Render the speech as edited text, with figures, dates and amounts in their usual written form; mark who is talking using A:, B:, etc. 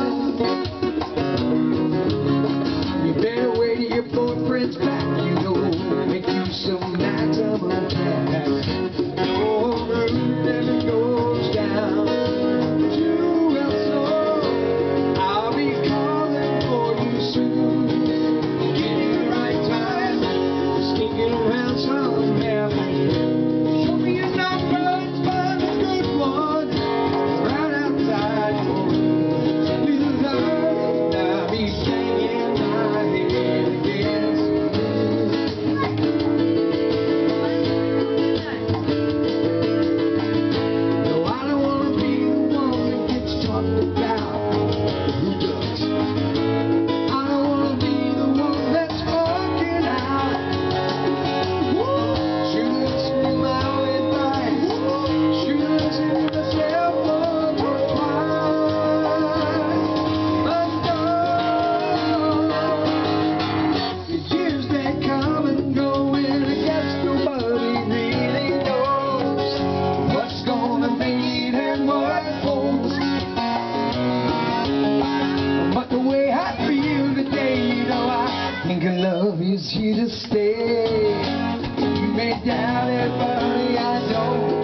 A: You better wait till your boyfriend's back, you know, make you some maximum cash. No road never goes down to El Sol. I'll be calling for you soon. Give you the right time, sneaking around somewhere. Show me your number, find a good one, right outside your room. Send me the love, and I'll be banging my head against the no, I don't want to be the one that gets talked about. Who does? I don't want to be the one that's fucking out. Should listen to my advice. Should listen to myself once or twice. The years that come and go, and I guess nobody really knows what's gonna be and what holds. But the way I feel today, you know, I think love is here to stay. You may doubt it, buddy, I don't.